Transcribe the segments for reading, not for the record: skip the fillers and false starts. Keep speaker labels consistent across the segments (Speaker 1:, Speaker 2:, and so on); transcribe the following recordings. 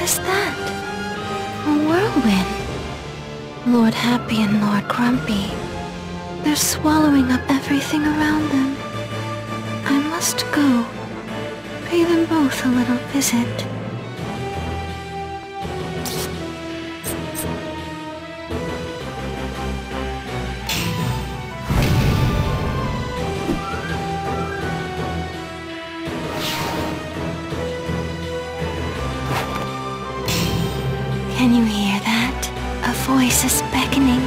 Speaker 1: What is that? A whirlwind. Lord Happy and Lord Grumpy. They're swallowing up everything around them. I must go. Pay them both a little visit. Can you hear that? A voice is beckoning.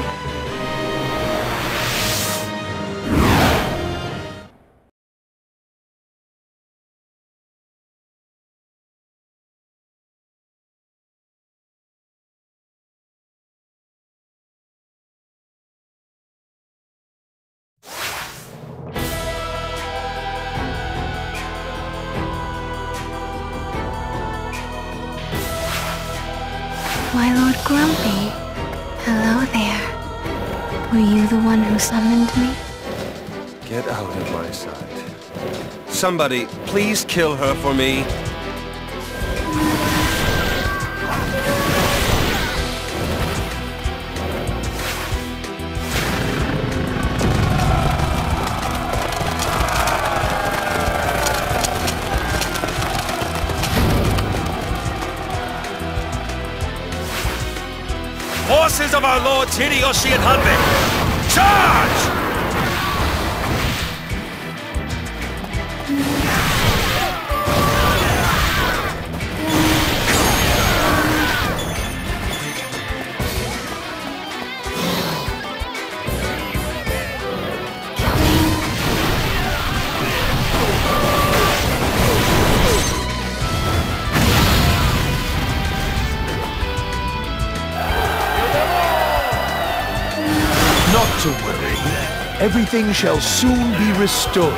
Speaker 1: Why, Lord Grumpy. Hello there. Were you the one who summoned me?
Speaker 2: Get out of my sight. Somebody, please kill her for me.
Speaker 3: Forces of our lords Hideyoshi and Hanbei! Charge!
Speaker 4: Not to worry. Everything shall soon be restored.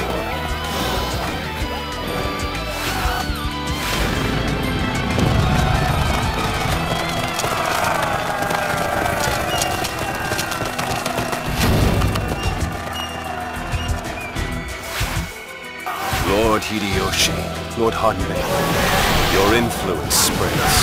Speaker 2: Lord Hideyoshi, Lord Hanbei, your influence spreads.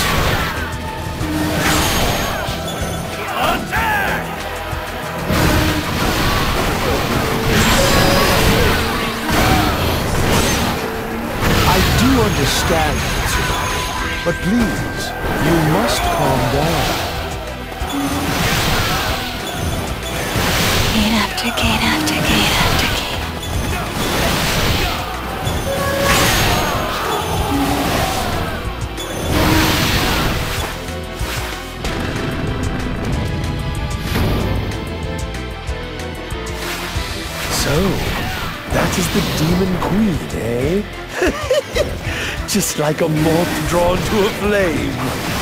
Speaker 4: I do understand, Tsubaki, but please, you must calm down.
Speaker 1: Gate after gate after gate after gate.
Speaker 4: So, that is the Demon Queen, eh? Just like a moth drawn to a flame.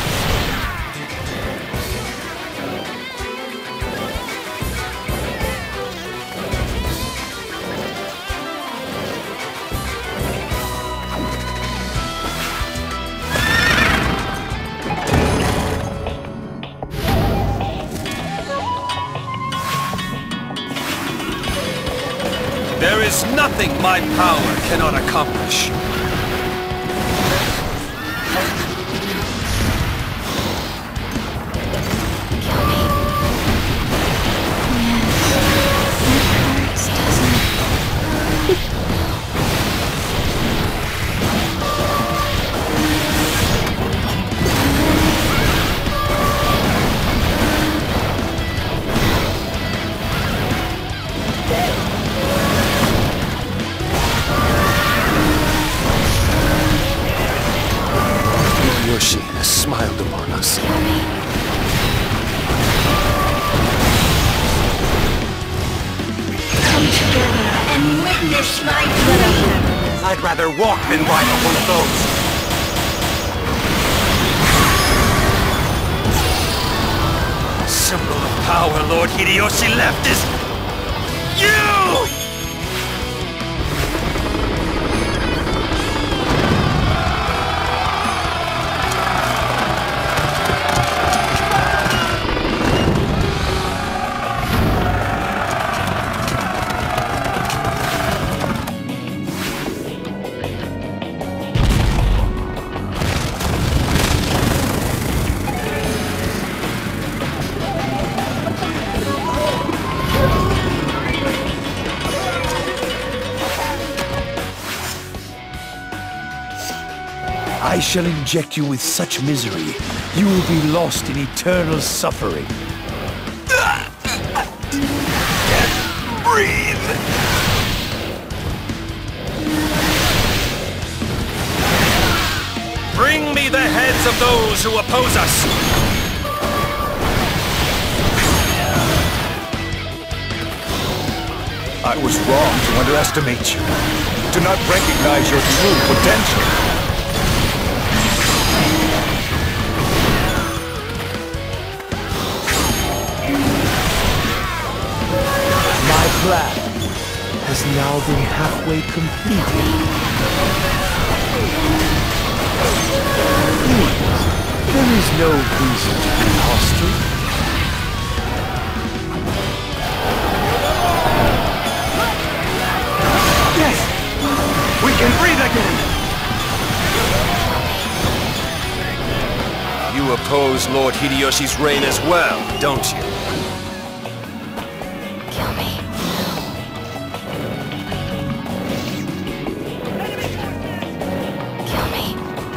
Speaker 2: There is nothing my power cannot accomplish. Yoshi has smiled upon us.
Speaker 5: Come together and witness my blood.
Speaker 2: I'd rather walk than ride on one of those.
Speaker 3: Symbol of power Lord Hideyoshi left is... you!
Speaker 4: shall inject you with such misery, you will be lost in eternal suffering.
Speaker 3: Can't breathe! Bring me the heads of those who oppose us!
Speaker 6: I was wrong to underestimate you, to not recognize your true potential.
Speaker 4: My plan has now been halfway completed. Please, there is no reason to be hostile.
Speaker 6: Yes! We can breathe again!
Speaker 2: You oppose Lord Hideyoshi's reign as well, don't you?
Speaker 1: Kill me. Kill me.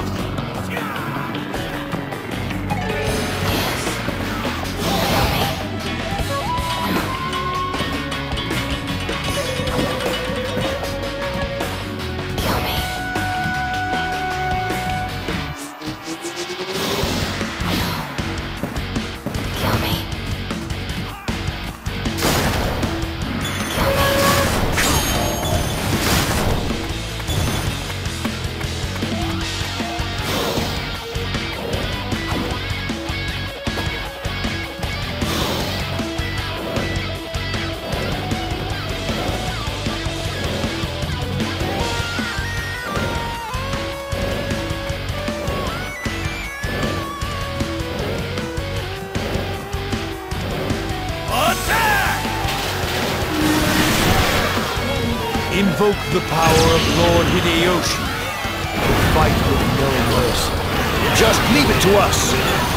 Speaker 4: Invoke the power of Lord Hideyoshi. Fight with no mercy.
Speaker 6: Just leave it to us!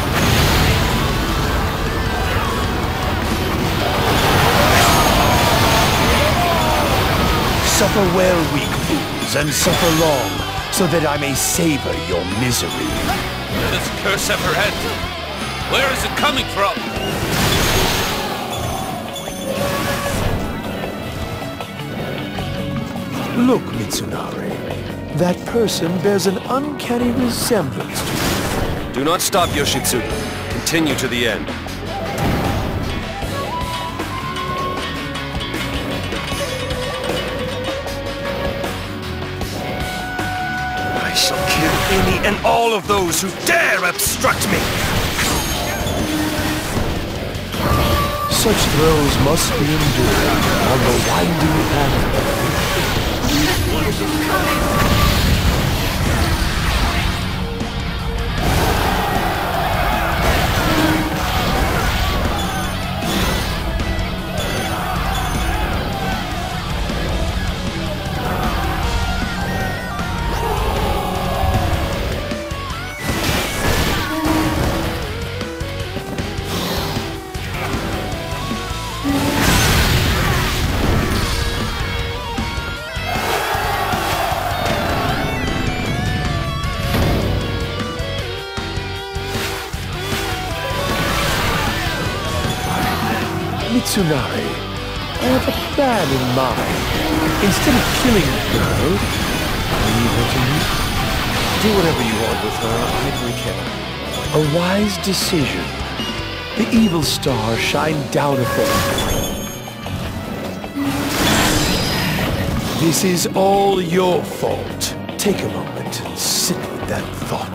Speaker 4: Suffer well, weak fools, and suffer long, so that I may savor your misery.
Speaker 3: Will this curse ever end? Where is it coming from?
Speaker 4: Look, Mitsunari. That person bears an uncanny resemblance to you.
Speaker 2: Do not stop, Yoshitsugu. Continue to the end.
Speaker 3: I shall kill any and all of those who dare obstruct me!
Speaker 4: Such throes must be endured on the winding path. Mitsunari, I have a plan in mind. Instead of killing the girl, leave her to me.
Speaker 2: Do whatever you want with her. I don't care.
Speaker 4: A wise decision. The evil star shine down upon me. This is all your fault. Take a moment and sit with that thought.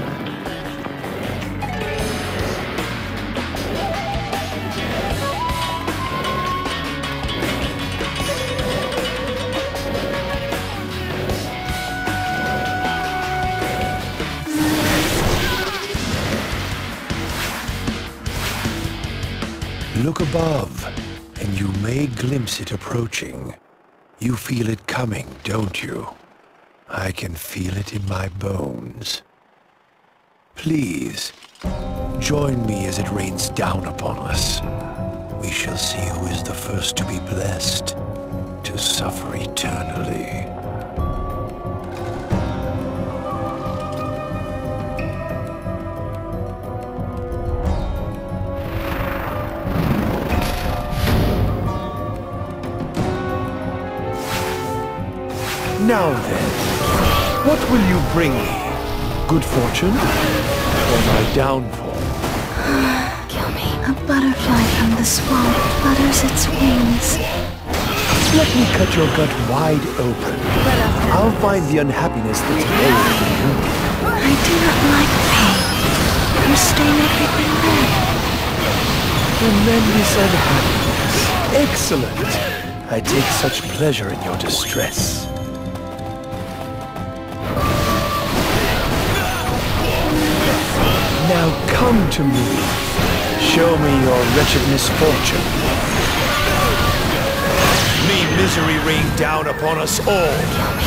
Speaker 4: Look above, and you may glimpse it approaching. You feel it coming, don't you? I can feel it in my bones. Please, join me as it rains down upon us. We shall see who is the first to be blessed, to suffer eternally. Now then, what will you bring me? Good fortune or my downfall?
Speaker 1: Kill me. A butterfly from the swamp flutters its wings.
Speaker 4: Let me cut your gut wide open. I'll find the unhappiness that's buried in you.
Speaker 1: I do not like pain. You stain everything red.
Speaker 4: Tremendous unhappiness. Excellent. I take such pleasure in your distress. Now come to me. Show me your wretched misfortune. May misery rain down upon us all.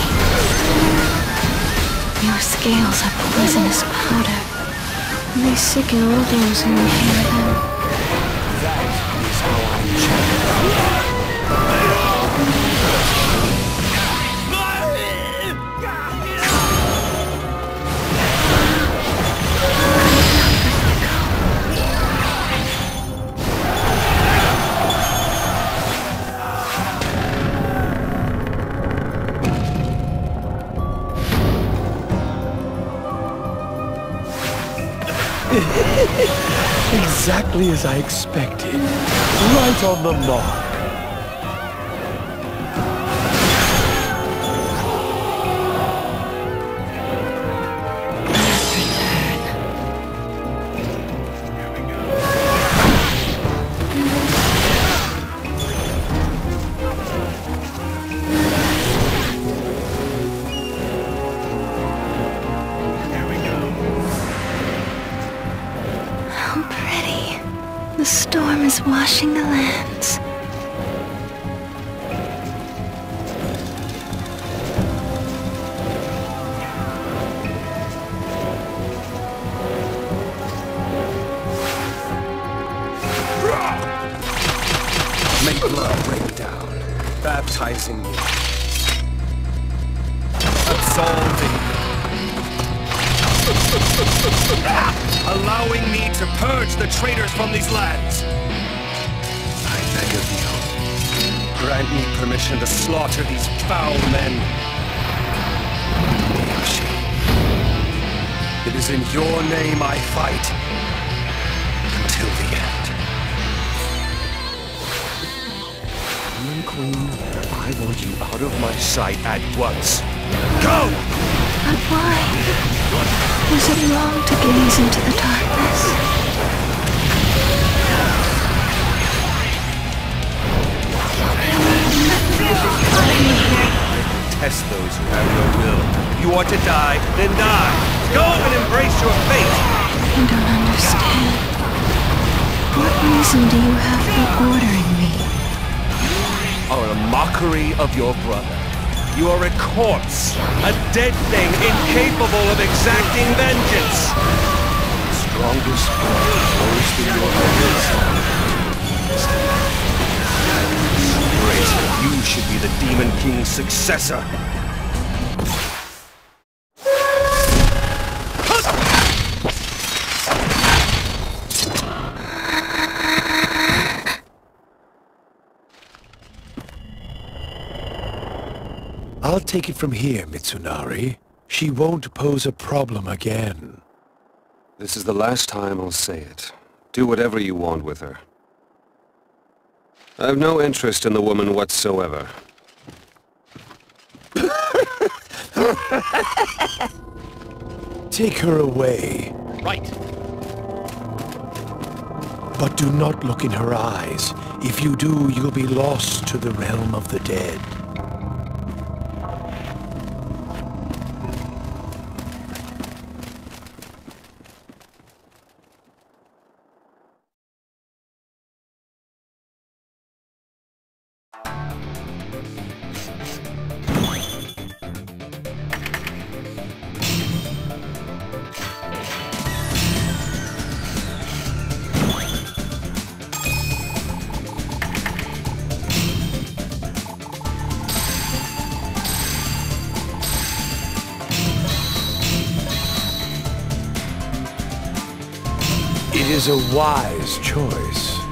Speaker 1: Your scales are poisonous powder. They sicken all those who inhale them.
Speaker 4: That is how I chant. Exactly as I expected. Right on the mark.
Speaker 1: The storm is washing the lands.
Speaker 2: Make blood rain down, baptizing me, absolving me,
Speaker 3: allowing me to purge the traitors from these lands.
Speaker 2: I beg of you, grant me permission to slaughter these foul men. Oichi, it is in your name I fight, until the end.
Speaker 3: Queen, I want you out of my sight at once. Go!
Speaker 1: But why? Was it wrong to gaze into the darkness?
Speaker 3: Test those who have no will. You want to die, then die. Go and embrace your fate.
Speaker 1: I don't understand. What reason do you have for ordering me?
Speaker 3: Are a mockery of your brother. You are a corpse, a dead thing incapable of exacting vengeance. The strongest blood flows through your veins. Disgrace that you should be the Demon King's successor.
Speaker 4: I'll take it from here, Mitsunari. She won't pose a problem again.
Speaker 2: This is the last time I'll say it. Do whatever you want with her. I have no interest in the woman whatsoever.
Speaker 4: Take her away.
Speaker 3: Right.
Speaker 4: But do not look in her eyes. If you do, you'll be lost to the realm of the dead. It is a wise choice.